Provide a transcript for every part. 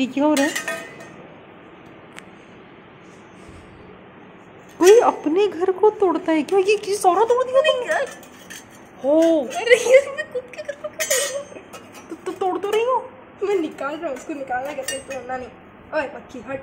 क्या हो रहा है? कोई अपने घर को तोड़ता है क्या? ये सारा तोड़ दिया तुमने? हो अरे ये मैं खुद के घर को तो तोड़ तो रही हो। मैं निकाल रहा हूँ, उसको निकालना कहते हैं, तोड़ना नहीं। ओए पक्की हट।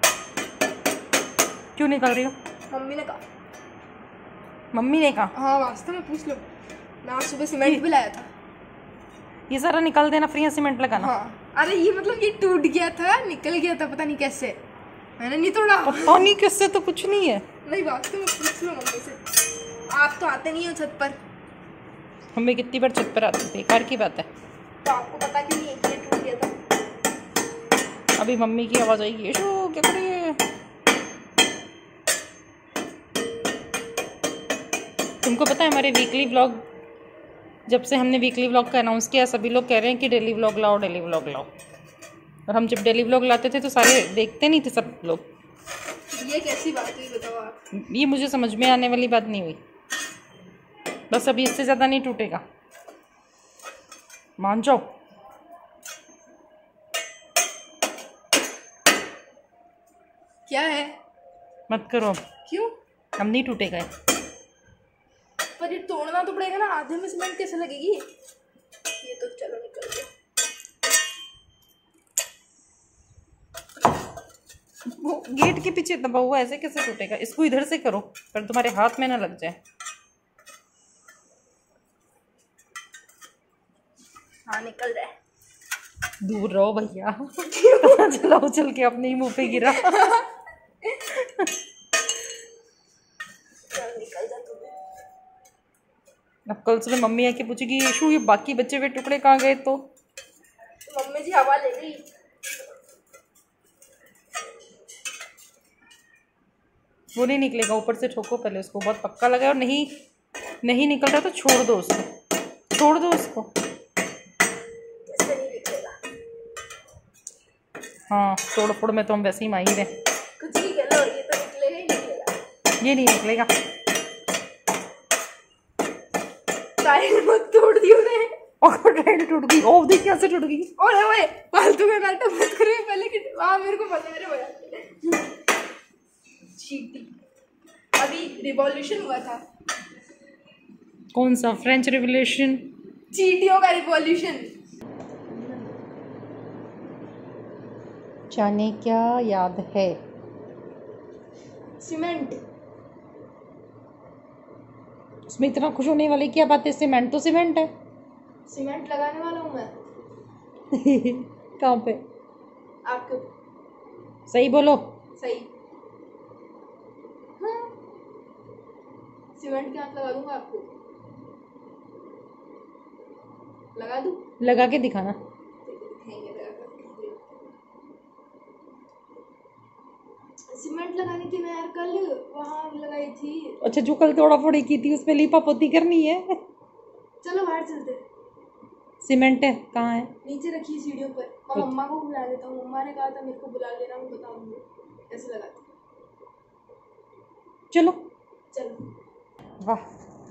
क्यों निकाल रही हो? मम्मी ने कहा। मम्मी ने कहा? हाँ वास्तव में पूछ लो ना, आज सुबह सीमेंट भी लाया था। ये सारा निकाल देना, फिर यहाँ सीमेंट लगाना। हाँ अरे ये मतलब ये टूट गया था, निकल गया था, पता नहीं कैसे, मैंने नहीं तोड़ा। पता नहीं किससे, तो कुछ नहीं है। नहीं वास्तव में पूछ लो मम्मी से, आप तो आते नहीं हो छत पर। हमें कितनी बार छत पर आती, बेकार की बात है। तो आपको पता क्यों नहीं है कि ये टूट गया था? अभी मम्मी की आवाज आएगी, ये शो क्या कर रही है? तुमको पता है हमारे वीकली व्लॉग, जब से हमने वीकली व्लॉग का अनाउंस किया, सभी लोग कह रहे हैं कि डेली व्लॉग लाओ, डेली व्लॉग लाओ। और हम जब डेली व्लॉग लाते थे तो सारे देखते नहीं थे सब लोग। ये कैसी बात हुई बताओ आप? ये मुझे समझ में आने वाली बात नहीं हुई। बस अभी इससे ज़्यादा नहीं टूटेगा, मान जाओ। क्या है? मत करो अब, क्यों? हम नहीं टूटेगा। पर ये तोड़ना तो पड़ेगा ना, आधे में सीमेंट कैसे लगेगी? ये तो चलो निकल गया। वो गेट के पीछे दबा हुआ, ऐसे कैसे टूटेगा? इसको इधर से करो, पर तुम्हारे हाथ में ना लग जाए। हाँ निकल रहा है। दूर रहो भैया। पता चला उछल के अपने ही मुंह पे गिरा। चल निकल जा तू। अब कल सुबह मम्मी आके पूछेगी, यीशु ये बाकी बचे हुए टुकड़े कहाँ गए? तो मम्मी जी हवा ले गई। वो नहीं निकलेगा, ऊपर से ठोको पहले उसको, बहुत पक्का लगा है। और नहीं निकल रहा तो छोड़ दो उसको, छोड़ दो उसको। कैसे नहीं निकलेगा? हाँ तोड़ फोड़ में तो हम वैसे ही माहिर हैं। कुछ भी कर लो, ये तो निकलेगा ही निकलेगा। ये नहीं निकलेगा। टाइल मत तोड़ दियो ने। और टाइल टूट गई। ओ देख कैसे टूट गई। ओए ओए फालतू का नाटक मत करो, पहले कि वहाँ मेरे को बता रहे हो यार। चीटी। अभी रिवॉल्यूशन हुआ था। कौन सा? French revolution? चीटियों का रिवॉल्यूशन। जाने क्या याद है? सीमेंट। उसमें इतना खुश होने वाली क्या बात है? सीमेंट तो सीमेंट है। सीमेंट लगाने वाला हूँ मैं। कहाँ पे? आपको सही बोलो। सही। हाँ। सीमेंट के हाथ लगा दूंगा आपको। लगा दूं? लगा के दिखाना। सीमेंट लगानी थी मैं यार, कल वहाँ लगाई थी। अच्छा जो कल तोड़ा फोड़ी की थी उसमें लीपा पोती करनी है। चलो बाहर चलते। सीमेंट है कहाँ है? नीचे रखी सीढ़ियों पर। मैं मम्मा को बुला लेता हूँ, मम्मा ने कहा था मेरे को बुला लेना, मैं बताऊंगी कैसे लगाती। चलो चलो। वाह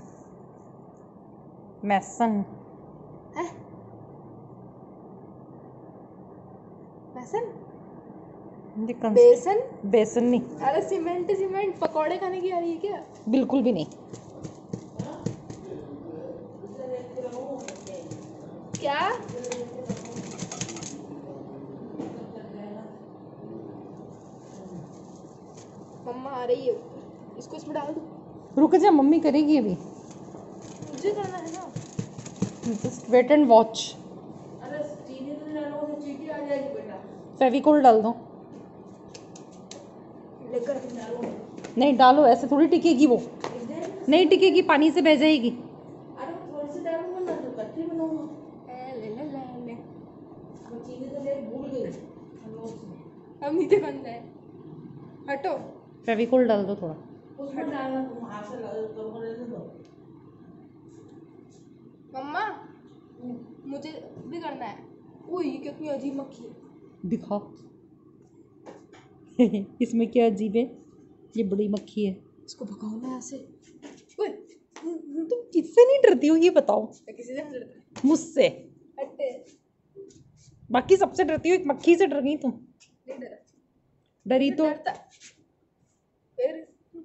मैसन है मैसन? बेसन? बेसन नहीं। अरे सीमेंट सीमेंट। पकौड़े खाने की आ रही है क्या? बिल्कुल भी नहीं। क्या? मम्मा आ रही है, इसको इसमें डाल दो। रुक जा, मम्मी करेगी अभी। मुझे करना है ना। Just wait and watch. अरे चीनी तो नहीं डालो, चीटी आ जाएगी बेटा। फेविकोल डाल दो। लेकर डालो। नहीं डालो, ऐसे थोड़ी टिकेगी वो। नहीं टिकेगी, पानी से बह जाएगी। अरे थोड़ी सी डालूंगा ना तो कच्ची बनाऊंगा। ले ले ले ले। वो चीनी तो ले भूल गई। अब नीचे बन जाए। हटो। फेविकोल डाल दो थोड़ा। उसमें डालना, तुम हाथ से ले दो। मम्मा मुझे भी करना है। ओह ये कितनी अजीब मक्खी है। दिखा। इसमें क्या अजीब है? ये बड़ी मक्खी है। इसको भगाओ ना ऐसे। तुम किससे नहीं डरती हो ये बताओ? किसी से नहीं डरता। मुझसे। हटे। बाकी सबसे डरती हो, एक मक्खी से डर गई तुम। नहीं डरा, डरी तो डरता फिर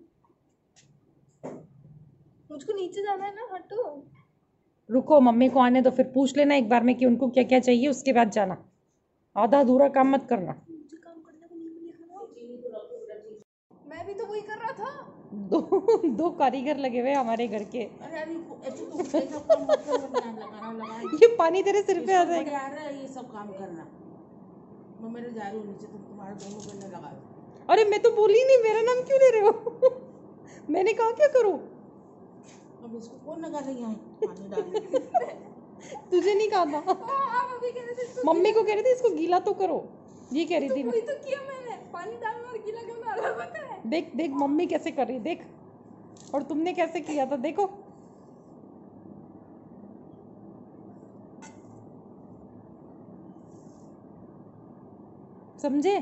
मुझको नीचे जाना है ना, हटो। रुको, मम्मी को आने दो, फिर पूछ लेना एक बार में कि उनको क्या क्या चाहिए, उसके बाद जाना। आधा अधूरा काम मत करना। मुझे काम करने को नहीं मिलेगा ना। मैं भी तो वही कर रहा था। दो कारीगर लगे हुए हमारे घर के। अरे अभी ऐसे तो ये सब काम मत कर, लगाना ये पानी तेरे सिर पे आ जाएगा। आ रहा है ये सब काम करना। मैं मेरे जा रही हूँ नीचे, तुम तुम्हारे दोनों करने लगा दो। अरे मैं तो बोली नहीं, मेरा नाम क्यों ले रहे हो? मैंने कहा क्या करूं? अब इसको कौन लगा रही है पानी डालने? तुझे नहीं कहा था? आप अभी कह रहे थे इसको मम्मी को कह रही थी इसको गीला तो करो, ये कह रही थी वही तो किया मैंने। पानी डालना और गीला करना अलग होता है। देख देख मम्मी कैसे कर रही, देख। और तुमने कैसे किया था, देखो। समझे?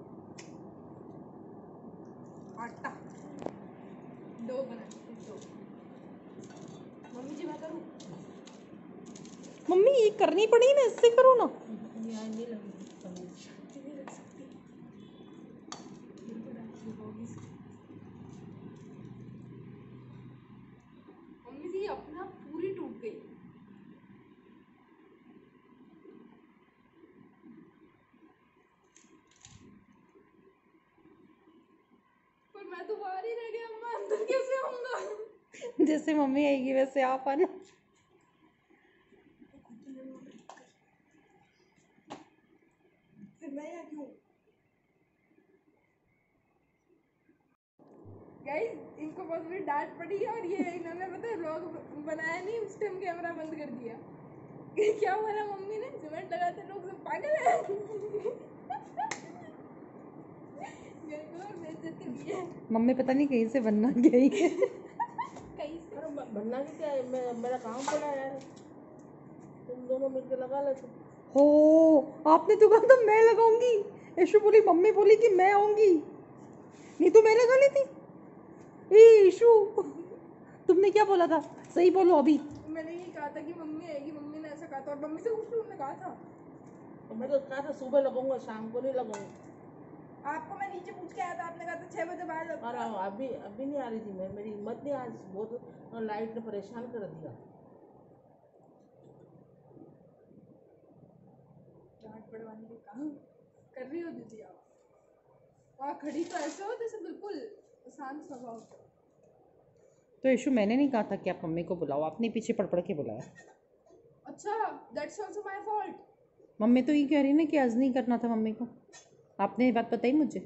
आटा डो बना दो। मम्मी जी मैं करूँ? मम्मी ये करनी पड़ी ना, इससे करो ना। नहीं लगेगी, नहीं लग सकती। मम्मी जी अपना पूरी टूट गई। पर मैं तो बाहर ही रह गया, मैं अंदर कैसे आऊंगा? जैसे मम्मी आएगी वैसे आप आना। फिर मैं यहाँ क्यों? गाइस इनको बहुत बड़ी डांट पड़ी और ये इन्होंने पता है व्लॉग बनाया नहीं, उस टाइम कैमरा बंद कर दिया। क्या बोला मम्मी ने? सीमेंट लगाते लोग सब पागल है। मेरे को और बेइज्जती हुई है। मम्मी पता नहीं कहीं से बनना गई है। कहीं से? अरे बनना भी क्या है, मेरा काम पड़ा है यार, तुम दोनों मिलकर लगा लेते। हो, आपने तो कहा था मैं लगाऊंगी। यशु बोली, मम्मी बोली कि मैं आऊंगी, नहीं तो मैं लगा लेती। यशु तुमने क्या बोला था, सही बोलो अभी। मैंने ये कहा था कि मम्मी आएगी, मम्मी ने ऐसा कहा था और मम्मी से उस ने कहा था। तो मैं तो कहा था सुबह लगाऊंगा, शाम को नहीं लगाऊंगा। आपको मैं नीचे पूछ के आया था, आपने कहा था 6 बजे बाद। अरे अभी नहीं आ रही थी मैं, मेरी हिम्मत नहीं आज, बहुत लाइट ने परेशान कर दिया। डांट पड़वाने के काम कर रही हो दीदी आप। वहाँ खड़ी तो ऐसे हो जैसे बिल्कुल शांत स्वभाव का। तो यशु मैंने नहीं कहा था कि आप मम्मी को बुलाओ, आपने पीछे पड़ पड़ के बुलाया। अच्छा that's also my fault. Mummy तो ये कह रही ना कि आज नहीं करना था मम्मी को, आपने ये बात बताई मुझे।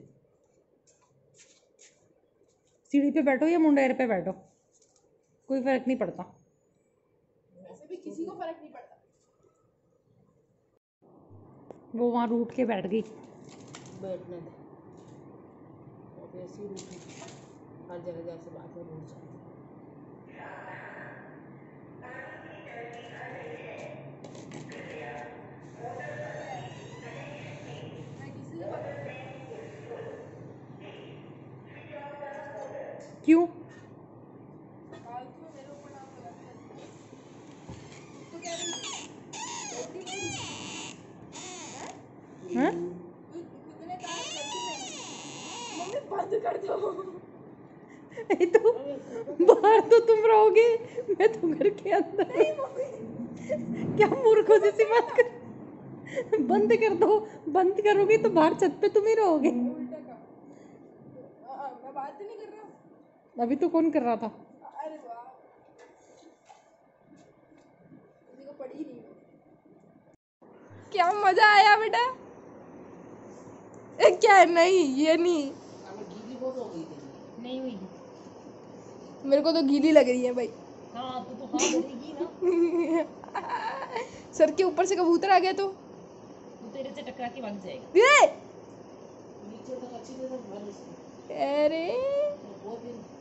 सीढ़ी पे बैठो या मुंडेर पे बैठो, कोई फर्क नहीं पड़ता। वैसे भी किसी को फर्क नहीं पड़ता। वो वहाँ रूठ के बैठ गई। बैठने दे, ऐसी रूठी हर जगह जैसे बात में रूठ जाती। क्यों? हाँ? बंद कर दो। तो बाहर तो तुम रहोगे, मैं तो घर के अंदर। क्या मूर्खों जैसी बात कर। बंद कर दो, बंद करोगे तो बाहर छत पे तुम ही रहोगे। मैं बात ही नहीं कर रहा। अभी तो कौन कर रहा था? अरे वाह, किसी को पड़ी नहीं। क्या मजा आया बेटा? क्या नहीं, ये नहीं, गीली बहुत हो गई थी। नहीं हुई। मेरे को तो गीली लग रही है भाई। हाँ तो हाँ करेगी ना। सर के ऊपर से कबूतर आ गया तो तेरे से टकरा के भाग जाएगा। ये नीचे तक अच्छी तरह भर इसको। अरे बहुत दिन